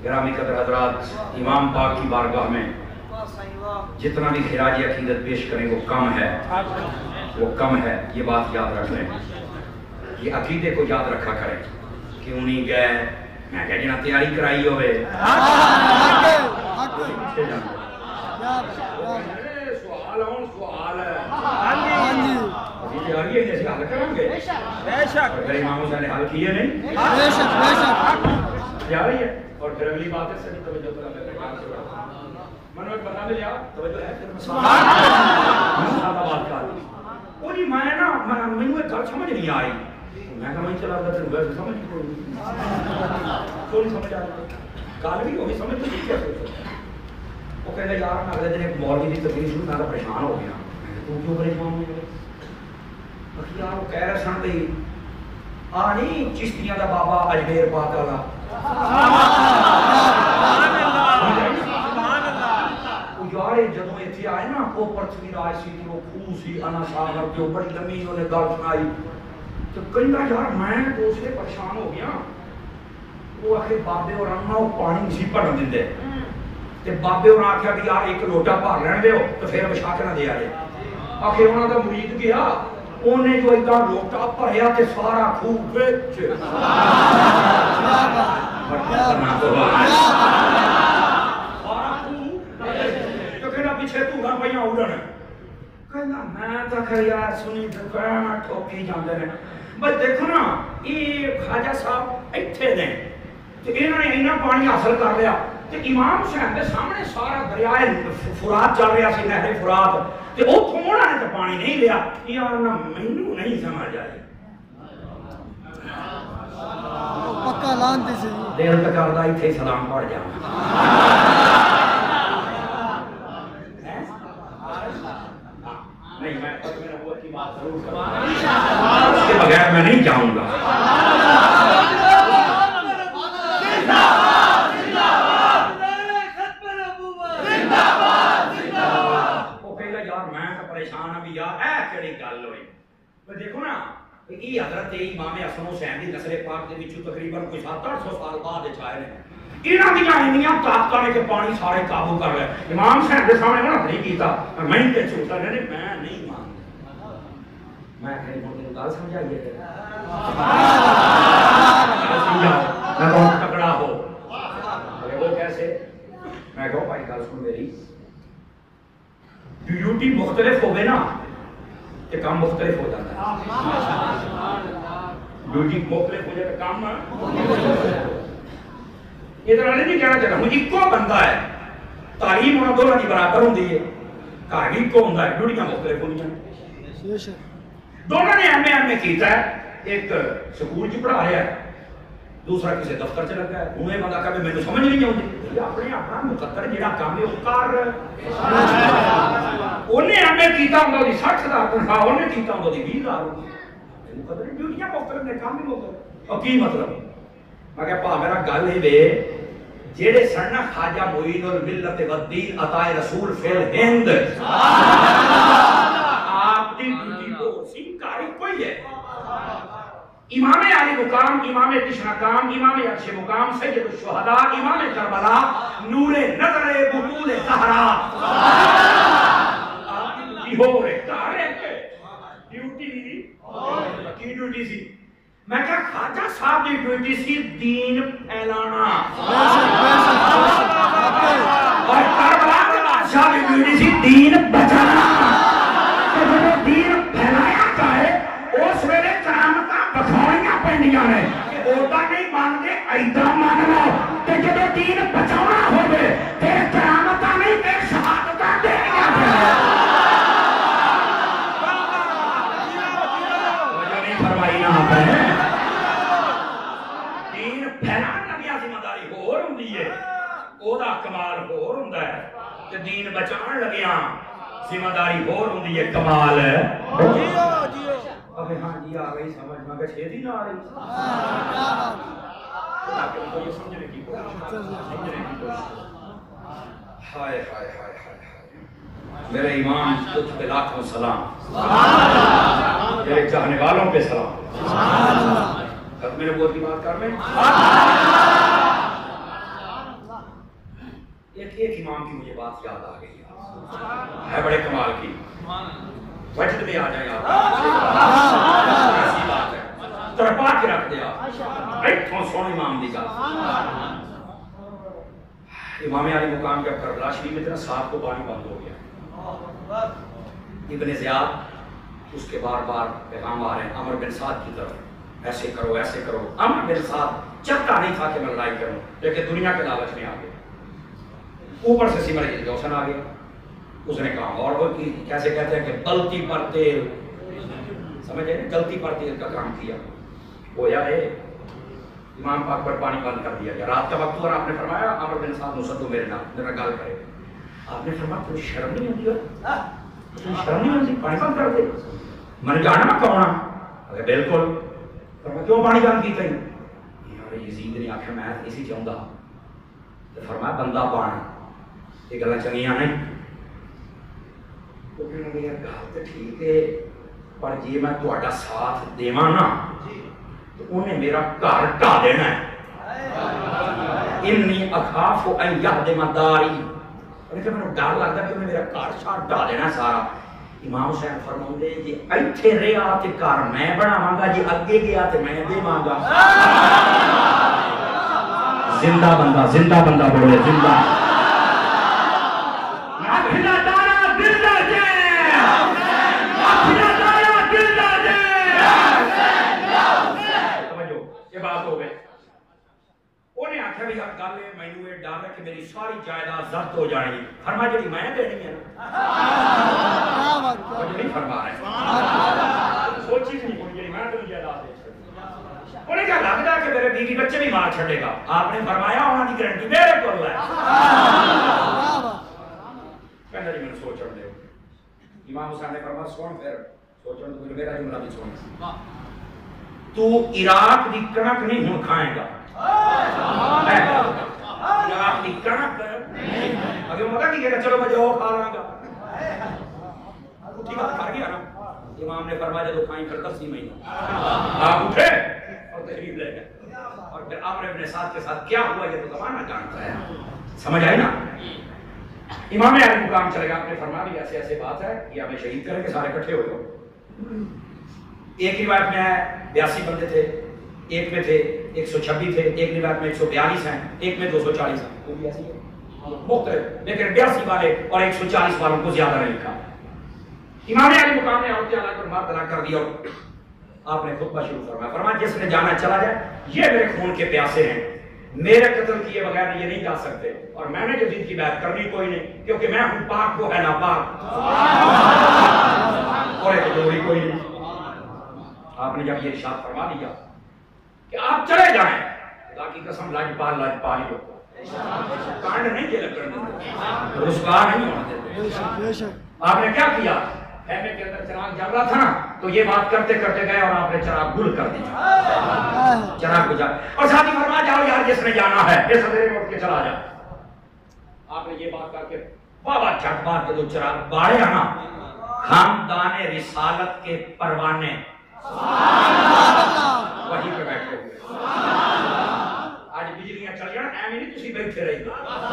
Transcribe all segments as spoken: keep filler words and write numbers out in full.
गिरामी कदर हजरात, इमाम पाक की बारगाह में जितना भी खिराजी अकीदत पेश करें वो कम है, वो कम है। ये बात याद रख लें, ये अकीदे को याद रखा करें। क्यों नहीं गए? मैं क्या जिन्हें तैयारी कराई होवे सवाल आउन सवाल तैयारी है जैसे हल करेंगे बेशक, अगर इमामों ने हल किए नहीं बेशक बेशक तैयारी है। और फिर अगली बात है सभी तवज्जो करा मन में बता दे यार तवज्जो है फिर सुभान अल्लाह बात कर ओनी मैं ना मैंने एक गल समझ नहीं आ रही, मैं कहा मैं चला रहा था वैसे समझ नहीं कोई क्यों नहीं समझ आ रहा गल भी होगी समझ नहीं क्या सोच वो कहता यार मैं अगले दिन एक मौलवी की तकलीफ शुरू मैं तो परेशान हो गया। तू क्यों परेशान हो गया? यार वो कह रहे सन भाई आ नहीं चिश्तियां दा बाबा अजमेर पाक वाला यार जदों इत्थे आए ना वो पृथ्वी राज सी वो खूह सी अना सागर के बड़ी लंबी उन्होंने गल सुनाई तो कहता यार मैं तो उससे परेशान हो गया। वो आखिर बाबे और ना वो पानी नहीं भरन दिंदे ते बाबे और आख्या भी यार एक लोटा भर लैन दिओ तो फिर विछा के ना दे आए। आखिर उन्होंने तो मुरीद गया उन्हें जो इतना लोटा भरया ते सारा खूह विच पिछे धूड़ा पईयां उड़न कहना मैं तो खैर यार सुनी दुकान ठोकी जाते हैं बस देखो ना ये ख्वाजा साहब इत्थे ने ते इन्होंने इन्ना पानी हासिल कर लिया ते इमाम हुसैन के सामने सारा दरियाए फुरात चल रहा सी नहरे फुरात ते उथों उन्होंने तो पानी नहीं लिया। यार ना मैनू नहीं समझ आई पक्का लानती सी दिल तो करदा इत्थे सलाम पढ़ जावां नहीं मैं मेरा वो की बात जरूर करूंगा उसके बगैर मैं नहीं जाऊंगा। वो कहला यार मैं तो परेशान अभी यार ऐ केड़ी गल होई पर देखो ना ये हजरत इमाम हसन हुसैन दी नस्ल पाक दे विचों तकरीबन कोई सात आठ सौ साल बाद आए ने इन्हां दी इन्नियां ताकतां ने कि पानी सारे काबू कर लिया। इमाम हुसैन दे सामने ना नहीं कीता मैं ते झूठा नहीं मैं नहीं मानता मैं कहीं मुझे गल समझाइए समझाओ मैं बहुत तगड़ा हो वो कैसे मैं कहो भाई गल सुन मेरी ड्यूटी मुख्तलिफ होवे ना तो काम मुख्तलिफ हो जाता है। ड्यूटी मुख्तलिफ हो जाए तो काम इधर नहीं कहना चाहता हूं इको बंदा है तालीम उन्होंने दोनों की बराबर होंगी है घर भी इको होंगे ड्यूटियां मुख्तलिफ होंगी दोनों ने एम ए एम ए किया है एक स्कूल च पढ़ा रहा है दूसरा किसी दफ्तर च लगा है उन्हें बंदा कहे मैंने समझ नहीं आती अपने अपना मुकद्दर जो काम है वो कर उन्हें एम ए किया होंगे साठ हजार तनख्वाह उन्हें किया होंगे बीस हजार मुकद्दर ड्यूटियां मुख्तलिफ ने काम भी मुख्तलिफ और की मतलब मैं क्या भा मेरा गल ही वे जेड़े सन्ना ख्वाजा मुईनुल मिल्लत वद्दीन अताए रसूल फिल हिंद आपकी ड्यूटी को सिंकारी कोई है इमाम आली मुकाम इमाम तिशनकाम इमाम अर्श मुकाम सैयद शुहदा इमाम करबला नूरे नजर बुतूल ज़हरा आपकी ड्यूटी हो रे तारे के ड्यूटी की ड्यूटी सी मैं क्या ख्वाजा साहब की ड्यूटी सी दीन फैलाना और करबला के बादशाह की ड्यूटी सी दीन बचाना तो जब दीन फैलाया जाए उस वेले करामत बखानियां पैंदियां ने ओदा नहीं मानते ऐदा मान लो ते जब दीन बचाना होवे ते करामत नहीं ते शहादत देनियां वजह नहीं फरमाई ना आपने दीन फैलाना भी जिम्मेदारी होर हुंदी है ओदा कमाल होर हुंदा है ते दीन बचान लगिया जिम्मेदारी होर हुंदी है कमाल जियो जियो अबे हां जी आ गई समझ में के छेदी ना आ रही ताकि उनको ये समझने की कोशिश समझने की कोशिश हाय हाय हाय हाय मेरे इमाम तुझ पे लाखों सलाम सुभान अल्लाह मेरे चाहने वालों पे सलाम सुभान अल्लाह अब मेरे बोल की बात कर में एक इमाम की मुझे बात याद आ गई है बड़े कमाल की, बजट में आ जाए ऐसी बात है, तरपा के रख दिया इतों सोने इमाम दी गल। इमाम अली मुकाम जब करबला शरीफ में तेरा सात को पानी बंद हो गया, इब्ने ज़ियाद उसके बार बार पैगाम आ रहे हैं अमर बिन साद की तरफ, ऐसे करो ऐसे करो। अमर बिन साद चाहता नहीं था कि मैं लड़ाई करूं, लेकिन दुनिया के लालच में आ गया। ऊपर से सिमर जोशन आ गया, उसने काम और वो की कैसे कहते हैं कि गलती पर तेल, समझे ना, गलती पर तेल का काम किया। वो यार इमाम पाक पर पानी बंद कर दिया गया रात का वक्त, और आपने फरमाया अमर बिन साद मुसद्दो मेरे नाम मेरा गाल करे। आपने फरमाया तुझे शर्म नहीं आती, तुझे शर्म नहीं आती, पानी बंद कर दे। मैंने जाना मैं कौन अगर बिल्कुल, फरमाया क्यों पानी बंद की थी? यजीद ने आख्या मैं इसी चाहता, तो फरमाया बंदा पाना ये गल्लां चंगियां नहीं। तो फिर मैं यार गल तो ठीक है, पर जे मैं तुहाडा साथ देवां ना तो उन्हें मेरा घर ढा देना है। इन्नी अखाफ अन यहदिम दारी, मैंने डर लगता कि उन्हें मेरा घर साथ ढा देना सारा। इमाम हुसैन फरमाउंदे जे इत्थे रहा ते घर मैं बनावांगा, जे अगे गया ते मैं देवांगा। जिंदा बंदा, जिंदा बंदा बोले जिंदा। अखिला तारा दिल दा जे, अखिला तारा दिल दा जे। समझो ये बात हो गई। उन्हें आख्या भी गल मैनू ये डर है कि मेरी सारी जायदाद जब्त हो जानी, फरमा जी मैं देनी है ना, नहीं फरमा रहे सोची नहीं कोई जी मैं तेरी जायदाद दे। उन्हें क्या लगता कि मेरे बीवी बच्चे भी मार छड़ेगा? आपने फरमाया उन्होंने की गारंटी मेरे को है। कहना जी मैंने सोचने दे। इमाम हुसैन ने फरमाया सुन फिर सोचने तो मेरा जुमला भी सुन, तू इराक की कणक नहीं हुण खाएगा, इराक की कणक अगर मता की कहेगा चलो मैं जो खा लांगा, ठीक है कर गया ना। इमाम ने फरमाया जो खाई फिर दस ही महीना आप उठे और तशरीफ ले गए, और फिर आपने अपने साथ के साथ क्या हुआ ये तो जमाना जानता है, समझ आई ना। इमाम अली मुकाम चलेगा, आपने फरमाया भी ऐसे ऐसे बात है कि हमें शहीद करेंगे, सारे इकट्ठे हो जाओ। एक रिवायत में बयासी बंदे थे, एक में थे एक सौ छब्बीस थे, एक रिवायत में एक सौ बयालीस हैं, एक में दो सौ चालीस हैं, वो भी ऐसी है मुख्तलिफ, लेकिन बयासी वाले और एक सौ चालीस वालों को ज्यादा नहीं लिखा। इमाम अली मुकाम ने औरतें अलग पर मार तलाक कर दिया, आपने खुतबा शुरू फरमाया, फरमाया जिसने जाना चला जाए, ये मेरे खून के प्यासे हैं, मेरे कत्ल किए बगैर ये नहीं जा सकते, और मैंने यजीद की बात करनी कोई नहीं, क्योंकि मैं हूं पाक वो है नापाक, और एक जोड़ी कोई नहीं। आपने जब ये इरशाद फरमा दिया कि आप चले जाएं, खुदा की कसम लाजपाल लाजपाल ही होता, कांड नहीं ये लगने, रुसवा नहीं होने देते। आपने क्या किया, खेमे के अंदर चिराग जल रहा था ना, तो ये बात करते करते गए और आपने चिराग गुल कर दिया, चिराग बुझा, और साथ ही फरमा जाओ यार जिसने जाना है ये सवेरे में उठ के चला जा। आपने ये बात करके बाबा झट बात के दो चिराग बाड़े ना, खानदाने रिसालत के परवाने वहीं पे बैठे हुए, आज बिजलियां चल जाना ऐ नहीं तुसी बैठे रहिए,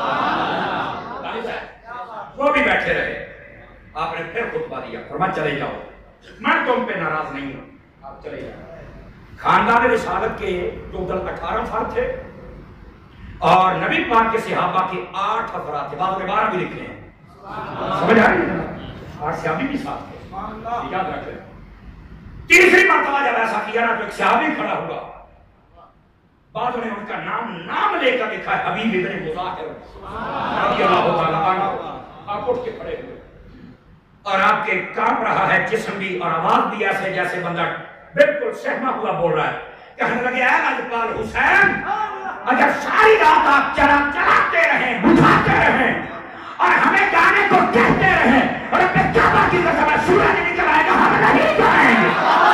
वो भी बैठे रहे। आपने फिर खुतबा दिया, फरमाया चले जाओ, मैं तुम पे नाराज नहीं हूं, आप चले जाओ। खानदान रिसालत के टोटल अठारह फर्द थे, और नबी पाक के सहाबा के आठ अफराद थे, बाद में बारह भी लिखे हैं, समझ आ रही है, आठ सहाबी भी साथ थे, याद रखें। तीसरी मरतबा जब ऐसा किया ना तो एक सहाबी खड़ा हुआ, बाद में उनका नाम नाम लेकर लिखा है हबीब इब्ने मुज़ाहिर रज़ी अल्लाह तआला अन्हु। आप उठ के खड़े हुए और आपके कांप रहा है जिस्म भी और आवाज भी ऐसे जैसे बंदा बिल्कुल सहमा हुआ बोल रहा है, कहने लगे ऐ लाजपाल हुसैन, अगर सारी रात आप चराग चलाते रहे, बुझाते रहे और हमें जाने को कहते रहे, और अपने काबा की कसम सूरज निकल आएगा, हम नहीं जाएंगे।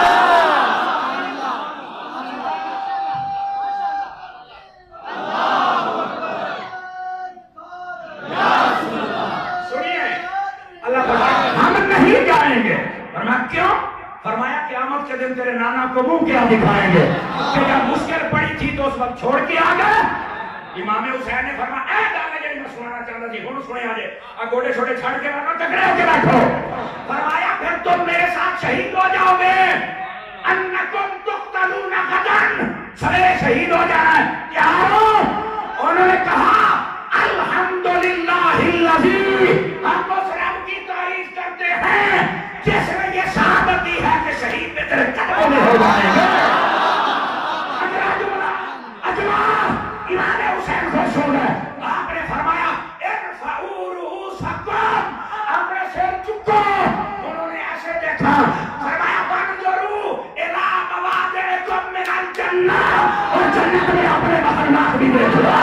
सुनिए अल्लाह हम नहीं जाएंगे, फरमाया क्यों? फरमाया क़यामत के दिन तेरे नाना को मुंह क्या दिखाएंगे कि जब मुश्किल पड़ी थी तो उस वक्त छोड़ के आ गए, इमाम हुसैन ने फरमाया ए गाना जेडी मैं सुनाना चाहता थी हुन सुने आजे आ गोडे छोटे छड़ के रखो तगड़े होके बैठो। फरमाया फिर तुम मेरे साथ शहीद हो जाओगे, अन्नकुम तुक्तलूना गदन, सवेरे शहीद हो जाना है। क्या हो? उन्होंने कहा अल्हम्दुलिल्लाहिल्लज़ी, हम उस रब की तारीफ करते हैं जिसने ये शहादत दी है कि शहीद में तेरे कदमों में हो जाएंगे। अगला जुमला अजमा इमाम हुसैन खुश हो गए। आपने फरमाया इरफाऊ रूसकुम, अपने सिर चुको। उन्होंने ऐसे देखा, फरमाया वंजुरू इला मवादिकुम मिनल जन्नह, और जन्नत में अपने महल्लात भी देख लो।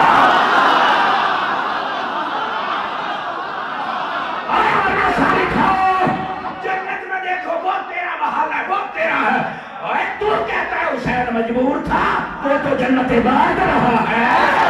जन्नत में देखो वो तेरा महल है, वो तेरा है। और तू कहता है हुसैन मजबूर था, वो तो जन्नत बांट रहा है।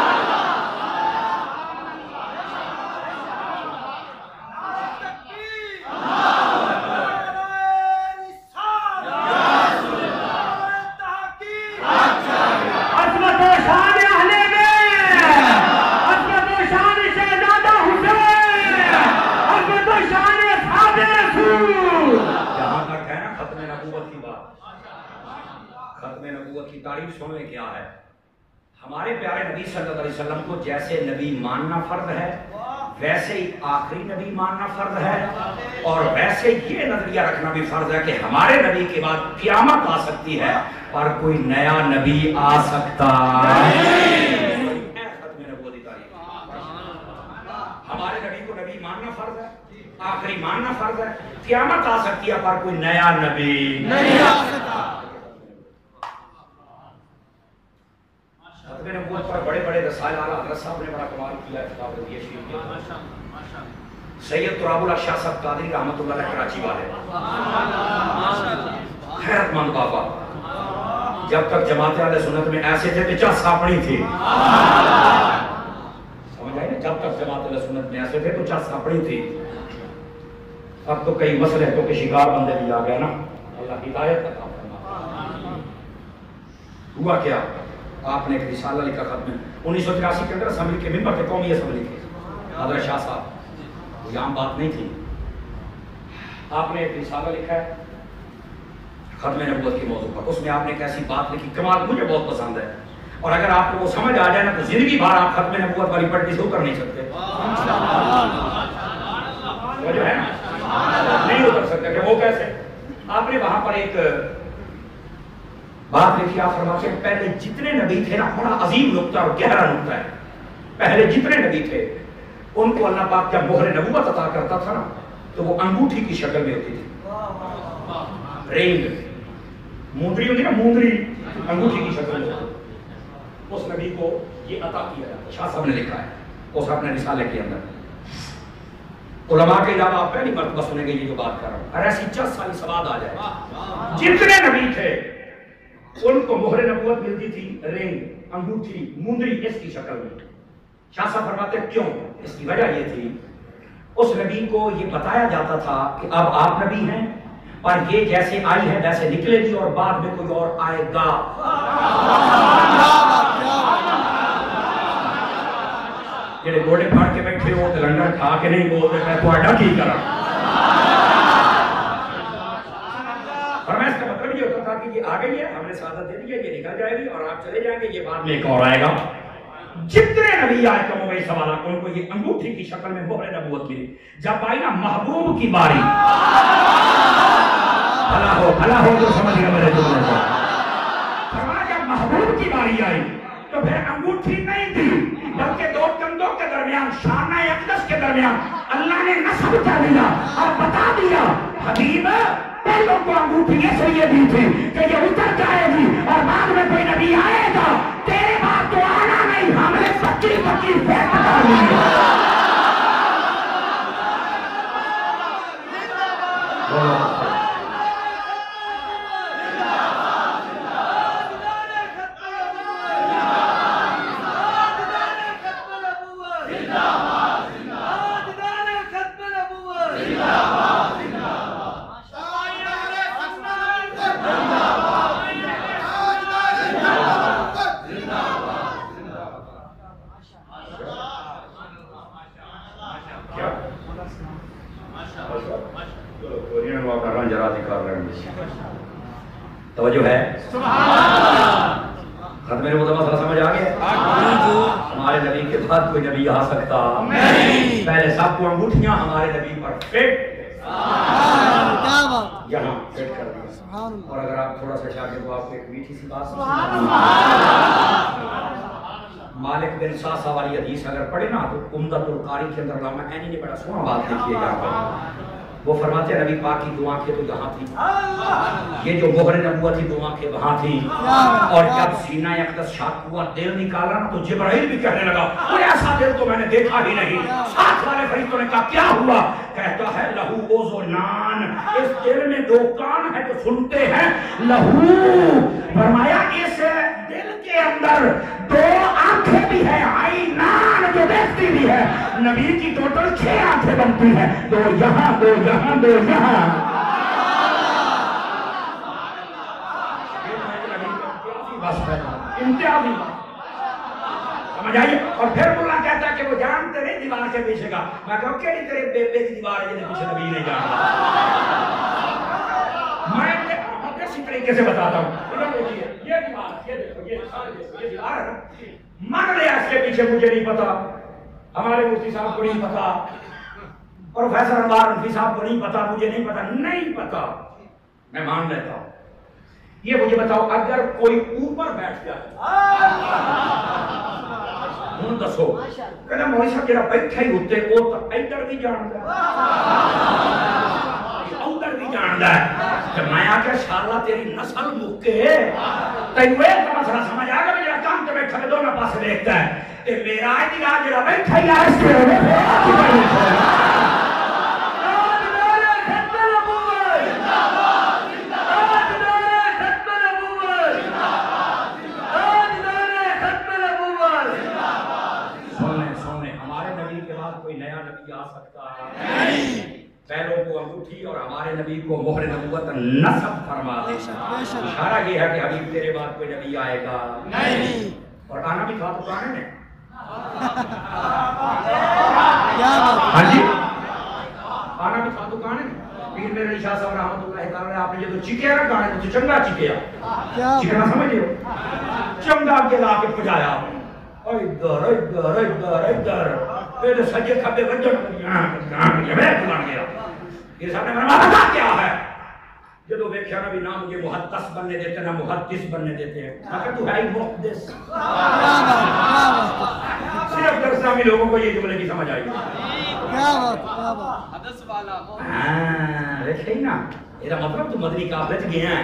तारीफ सुनने क्या है, हमारे प्यारे नबी सल्लल्लाहु अलैहि वसल्लम को जैसे नबी मानना फर्ज है, वैसे ही आखिरी नबी मानना फर्ज है, और वैसे ये नजरिया रखना भी फर्ज है कि हमारे नबी के बाद क़यामत आ सकती है पर कोई नया नबी आ सकता है। हमारे नबी को नबी मानना फर्ज है, आखिरी मानना फर्ज है, क़यामत आ सकती है पर कोई नया नबी नहीं आ सकता। खत्मे नबूवत पर बड़े बड़े रसायल आला हज़रत साहब ने बड़ा कमाल किया है। किताब रज़िया शरीफ के सैयद तुराबुल अशा साहब कादरी रहमतुल्लाह अलैह कराची वाले, खैरतमंद बाबा, जब तक जमात अहले सुन्नत में ऐसे थे तो चाह सापड़ी थी, समझ आए ना, जब तक जमात अहले सुन्नत में ऐसे थे तो चाह सापड़ी थी। अब तो कई मसलहतों के शिकार बंदे भी आ गए ना, अल्लाह हिदायत का काम करना। हुआ क्या, आपने एक रिसाला लिखा खत्म उन्नीस सौ तिरासी के अंदर असम्बली के मिंबर पे, कौमी असम्बली के हज़रत शाह साहब, कोई आम बात नहीं थी। आपने एक रिसाला लिखा है खत्म नबूवत के मौजू पर, उसमें आपने एक ऐसी बात लिखी कमाल, मुझे बहुत पसंद है, और अगर आपको वो समझ आ जाए ना तो जिंदगी भर आप खत्म नबूवत वाली पट्टी से उतर नहीं सकते, वो जो है ना नहीं उतर सकते। वो कैसे? आपने वहां पर एक बात देखिए, आप फरमाते हैं पहले जितने नबी थे ना, बड़ा अजीम नुक्ता और गहरा नुक्ता है, पहले जितने नबी थे उनको अल्लाह पाक जब मोहर नबूवत अता करता था ना तो वो अंगूठी की शक्ल में होती थी, रिंग, मुंदरी होती ना, मुंदरी अंगूठी की शक्ल में, उस नबी को ये अता किया जाता। शाह साहब ने लिखा है उस अपने रिसाले के अंदर। उलमा के अलावा आप पहली मर्तबा सुनेंगे ये जो बात कर रहा हूं, और ऐसी जस साली सवाद आ जाए, जितने नबी थे उनको मोहर नबूवत मिलती थी रिंग, अंगूठी, मुंदरी इसकी शक्ल में। शाह साहब फरमाते क्यों? इसकी वजह ये थी उस नबी को ये बताया जाता था कि अब आप नबी हैं और ये जैसे आई है वैसे निकलेगी और बाद में कोई और आएगा। जेडे गोडे फाड़ के बैठे हो तो लंडन खा के नहीं बोलते मैं तुहाडा की करा। फरमाइश का मतलब ये होता था कि ये आ गई है, हमने सादत दे दी है, ये निकल जाएगी और आप चले जाएंगे, ये बाद में एक और आएगा। जितने नबी आए कमो वही सवाल, उनको ये अंगूठी की शक्ल में मोहर नबूवत मिली। जब आई ना महबूब की बारी, भला हो भला हो जो समझ गया मेरे जुमले को, फरमाया जब महबूब की बारी आई तो फिर अंगूठी नहीं थी बल्कि दो कंधों के दरमियान, शाना अक़दस के दरमियान अल्लाह ने नस्ब कर दिया और बता दिया हबीब पहलों को अंगूठी इसलिए दी थी कि ये उतर जाएगी और बाद में कोई नबी आएगा, तेरे बाद तो आना नहीं, हमने पक्की पक्की फेंक डाली। कर रहा जरा दिखा रहे तवज्जो है। खत्म मेरे मुद्दा मसला समझ आ गया। हमारे नबी के बाद कोई नबी आ सकता नहीं। पहले सबको अंगूठियां हमारे नबी पर फिट यहाँ फिट कर दिया। और अगर आप थोड़ा सा चाहें तो आपको एक मीठी सी बात मालिक बिन सासा वाली हदीस अगर पढ़े ना तो उम्दतुल कारी के अंदर अल्लामा ऐनी ने बड़ा सोहना बात लिखी है यहाँ पर। वो फरमाते हैं नबी पाक की दो आंखें तो यहाँ थी, ये जो मोहर नबुव्वत की दो आंखें वहाँ थी। और जब सीना अक़दस शाक हुआ दिल निकाला ना तो जिब्राइल भी कहने लगा और ऐसा दिल तो मैंने देखा ही नहीं। साथ वाले फरिश्तों ने कहा क्या हुआ? कहता है लहू ओज़ुनान, इस दिल में दो कान है जो सुनते हैं। लहू फरमाया इस दिल के अंदर दो आंखें भी है, आई नान जो देखती भी है। नबी की टोटल छह आंखें बनती हैं, दो यहाँ दो यहाँ दो यहाँ। इम्तियाजी समझ आइए। और फिर मुल्ला कहता है कि वो जानते नहीं दीवार के पीछे का। मैं कहूँ कि तेरे बेबे की दीवार है जिन्हें पीछे नबी नहीं जानता। मैं इसी तरीके से बताता हूँ। ये दीवार ये देखो ये ये दीवार है ना, मान लिया इसके पीछे मुझे नहीं पता, हमारे मुफ्ती साहब को नहीं पता, प्रोफेसर अनवार रफी साहब को नहीं पता, मुझे नहीं पता, नहीं पता, मैं मान लेता हूं। ये मुझे बताओ अगर कोई ऊपर बैठ जाए हूं दसो कहना मोरी साहब जरा बैठा ही उत्ते वो तो इधर भी जानता उधर भी जानता है। जब मैं आके शाला तेरी नस्ल मुक्के तेन मसला समझ आ गया। मेरा काम तो बैठा के दोनों पास देखता है ते मेरा आज जरा बैठा ही पहलों को अंगूठी और हमारे नबी को मोहर नबुव्वत नसब फरमा दे। इशारा ये है कि अभी तेरे बाद कोई नबी आएगा नहीं। और आना भी था तो कहां है? हाँ जी आना भी था तो कहां है? पीर मेरे शाह साहब रहमतुल्लाह तआला आपने जो चिकिया ना गाने तो चंगा चिकिया चिकना समझ लो चंगा के ला के पुजाया इधर इधर इधर इधर फिर सजे खब्बे वजन ये मैं बुलान गया। ये सामने मेरा क्या है? जो व्याख्या ना भी ना मुझे मुहद्दिस बनने देते ना मुहद्दिस बनने देते हैं। अगर तू है ही मुहद्दिस सिर्फ दरसा में लोगों को ये जुमले की समझ आई। क्या बात क्या बात हदस वाला हां देखे ना ਇਹਦਾ मतलब तू मदनी काफले च गया है।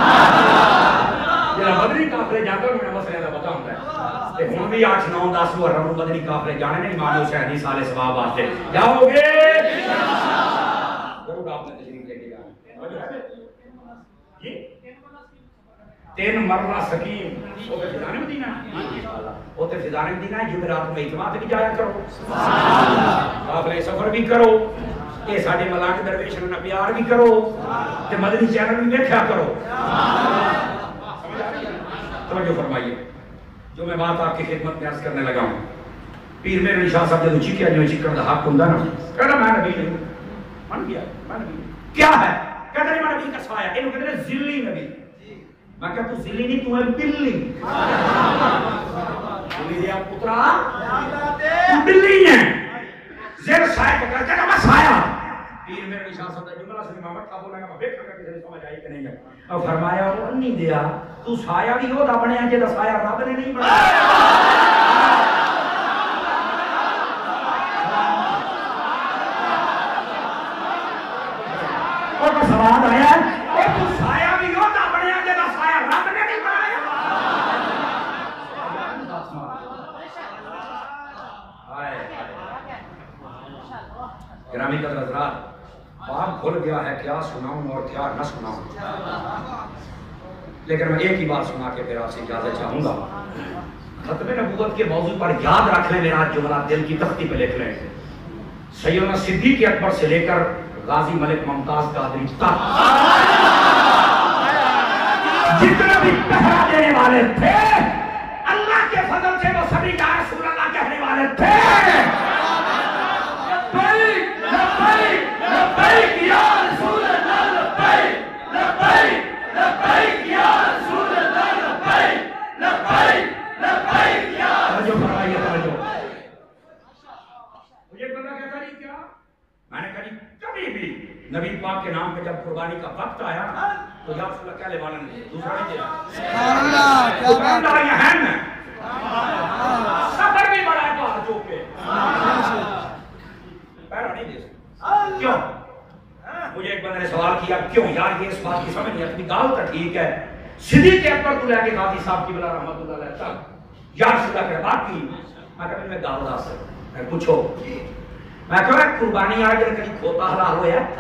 ਜਿਹੜਾ मदनी काफले जाकर मैं मसले ਦਾ पता ਹੁੰਦਾ है ਤੇ ਹੁਣ ਵੀ आठ नौ दस मुहर्रम ਨੂੰ मदनी काफले जाने नहीं इमाम हुसैन जी साले सवाब वास्ते जाओगे जरूर आपने तशरीफ लेके जाना। ये तीन मरला सकीम वो फिजाने मदीना वो तो फिजाने मदीना है। जुमेरात में इत्माद भी जाया करो सुभान अल्लाह काफले सफर भी करो ये साडे मलाक दरवेश ना प्यार भी करो ते मदनी चैनल भी देखा करो। समझो फरमाइए जो मैं बात आपकी खिदमत में अर्ज करने लगा हूं। पीर मेरे शाह साहब जो चिकिया जो चिकन का हक हुंदा ना कहना मैं नबी नहीं मन गया मैं नबी क्या है कहता नहीं मैं नबी का साया इन्हों कहते हैं जिल्ली नबी। मैं क्या तू जिल्ली नहीं तू है बिल्ली बिल्ली दिया पुत्रा तू बिल्ली है ज़ेर साया पकड़ कहता मैं साया। पीर मेरे शाह साहब ने जुमला से मोहम्मद का बोला मैं देखा किसी ने समझ आई कि नहीं है। अब फरमाया वो नहीं दिया तू साया भी ओदा बनया जे दा साया रब ने नहीं बनाया। और सवाल आया और तू साया भी ओदा बनया जे दा साया रब ने नहीं बनाया। हाय ग्रामी का हज़रात बात भूल गया है क्या सुनाऊं और क्या न सुनाऊं लेकिन मैं एक ही बात सुना के फिर आपसे इजाजत चाहूंगा। खत्म नबूवत के मौजू पर याद रख लें मेरा जुमला दिल की तख्ती पे लिख लें। सैयदना सिद्दीक़ अकबर से लेकर गाजी मलिक मुमताज कादरी तक जितने भी पहरा देने वाले थे अल्लाह के फजल से वो सभी या रसूल अल्लाह कहने वाले थे। लब्बैक लब्बैक लब्बैक या रसूल अल्लाह नबी पाक के नाम पे जब कुर्बानी का वक्त आया तो या रसूल क्या ले वाला नहीं दूसरा नहीं दिया। दुकानदार यहाँ है ना, सफर भी बड़ा है बाहर जो पे पैरा नहीं दे सकते। क्यों? मुझे एक बंदे ने सवाल किया क्यों यार ये इस बात की समझ नहीं आती। गाल तो ठीक है, सिद्दीक़ अकबर को लेके गाजी साहब की बिला रहमतुल्लाह अलैह तक यार सुल्ला के बात की। मैं कभी मैं गाल दास मैं पूछो मैं कह रहा कुर्बानी आ गई कहीं खोता हलाल हो है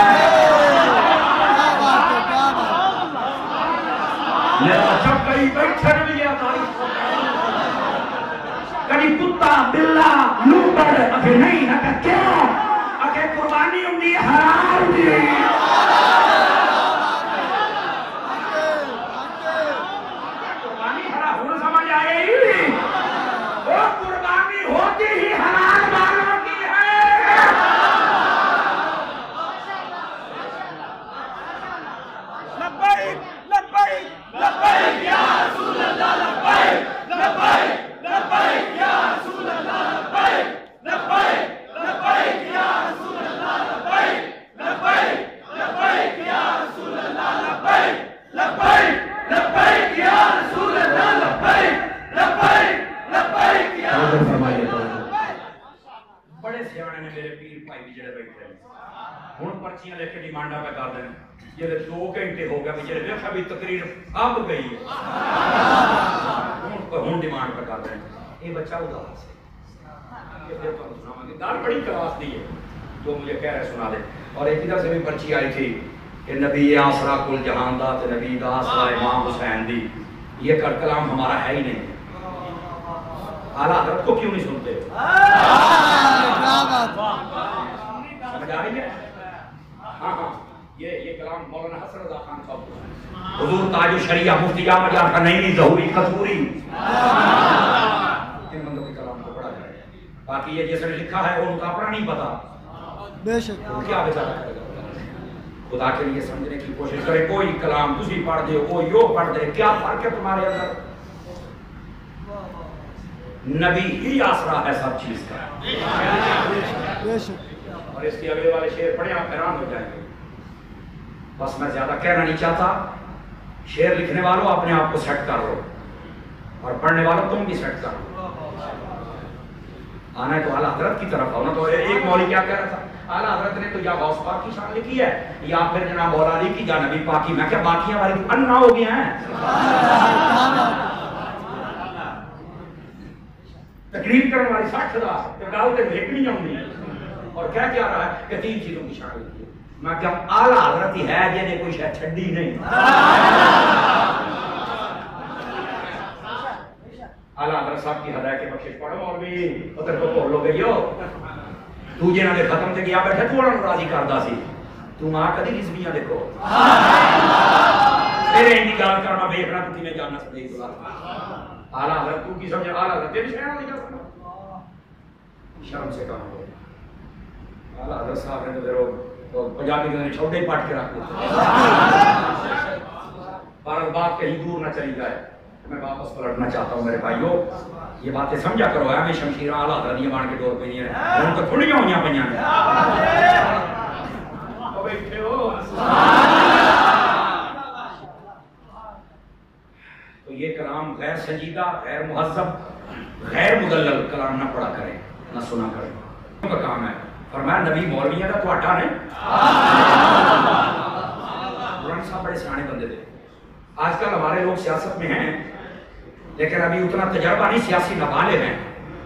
जब कहीं बैठे भी गया कहीं कुत्ता बिल्ला लूपर अभी नहीं ना क्यों अगे कुर्बानी होंगी हराम होंगी कुर्बानी हरा होना समझ आए वो कुर्बानी होती ही हलाल वालों की है। लब्बैक लब्बैक लब्बैक या रसूल अल्लाह लब्बैक लब्बैक लब्बैक या रसूल अल्लाह लब्बैक लब्बैक लब्बैक या रसूल अल्लाह लब्बैक लब्बैक लब्बैक या रसूल अल्लाह लब्बैक लब्बैक लब्बैक या रसूल अल्लाह लब्बैक लब्बैक लब्बैक या बड़े सियाने ने मेरे पीर भाई भी जड़े बैठे हुण पर्चियां लेके डिमांडा पे कर देन ये दो घंटे हो गया बेचारे देखा भी तकरीर अब गई है हुण हुण डिमांड पे कर देन ये बच्चा उदास है ये फिर तो सुनावांगे गाल बड़ी क्लास दी है जो मुझे कह रहे सुना दे। और एक इधर से भी पर्ची आई थी कि नबी आसरा कुल जहान दा ते नबी दा आसरा इमाम हुसैन दी ये कर कलाम हमारा है ही नहीं। आला हज़रत को क्यों नहीं सुनते? समझ आ रही है? हाँ हाँ ये ये कलाम मौलाना हसन रज़ा खान साहब का हुजूर ताजु शरिया मुफ्ती अहमद यार का नहीं ज़हूरी कसूरी इन बंदों के कलाम को पढ़ा जाए। बाकी ये जिसने लिखा है वो उनका अपना नहीं पता बेशक तो क्या बेचारा करेगा। खुदा के लिए समझने की कोशिश करे। कोई कलाम तुसी पढ़ दे कोई यो पढ़ दे क्या फर्क है तुम्हारे अंदर? नबी ही आसरा है सब चीज का। और इसके अगले वाले शेर पढ़े आप हैरान हो जाएंगे। बस मैं ज्यादा कहना नहीं चाहता। शेर लिखने वालों अपने आप को सेट कर लो और पढ़ने वालों तुम भी सेट कर लो। आना है तो आला हजरत की तरफ आओ ना। तो एक मौली क्या कह रहा था आला हजरत ने तो या गौस पाक की शान लिखी है या फिर जनाब मौला अली की या नबी पाक की। मैं क्या बाकी हमारी अन्ना हो गया है। तकरीर करने वाली साठ हजार गालते भेटनी होंगी और क्या क्या रहा है कि तीन चीजों की शान लिखी है। मैं क्या आला हजरत ही है जिन्हें कोई शायद छड़ी नहीं। आला हजरत साहब की हदायत के बख्शिश पढ़ो और भी उधर तो बोल लो गई हो तू जिन्हां दे खत्म ते गया बैठा तू उन्हां नूं राजी करदा सी तू मां कदी रिजवियां देखो तेरे इंदी गाल करना देखना तू किने जानना सही तो आला हजरत तू की समझ आला हजरत तेरी शहर नहीं कर शर्म से काम हो। आला हजरत साहब ने तो फिर वो पंजाबी ने छोटे पाट के रख दिया पर बात कहीं दूर ना चली जाए। मैं वापस पलटना चाहता हूँ मेरे भाइयों ये बातें समझा करो है। मैं शमशीर आला हजरत मान के डोर पे नहीं है उन तो थोड़ियां हुई पईयां ने ओ बैठे हो। तो ये कलाम गैर संजीदा गैर मुहज्जब गैर मुदल्लल कलाम ना पढ़ा करें ना सुना करें का काम है। फरमाया नबी मौलवियां का ਤੁਹਾਡਾ ने कुरान साहब बड़े सियाने बंदे थे। आजकल हमारे लोग सियासत में हैं लेकिन अभी उतना तजर्बा नहीं सियासी नाबालिग हैं।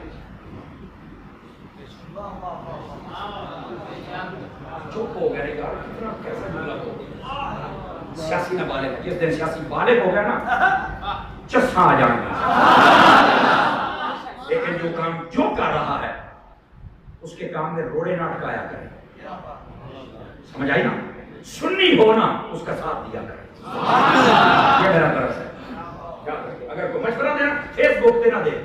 चुप हो गए यार कितना कैसा जुमला हो सियासी नाबालिग जिस दिन सियासी बालिग हो गया ना चस्सा आ जाएगा। लेकिन जो काम जो कर रहा है उसके काम में रोड़े ना अटकाया करें। समझ आई ना? सुन्नी होना उसका साथ दिया करें। ये मेरा तरफ है। अगर कोई मशवरा देना फेसबुक पे ना दे।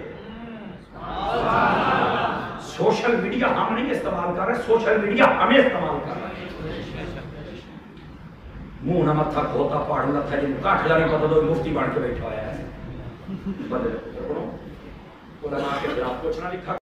सोशल मीडिया हम नहीं इस्तेमाल कर रहे सोशल मीडिया हमें इस्तेमाल कर रहे हैं। मुंह न मत्था खोता पहाड़ लथा जी काट जाने पता तो मुफ्ती बन के बैठा है। बदले के खिलाफ कुछ ना लिखा